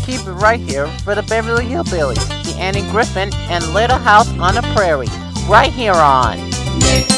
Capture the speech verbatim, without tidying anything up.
keep it right here for the Beverly Hillbillies, the Annie Griffin and Little House on the Prairie, right here on Nite.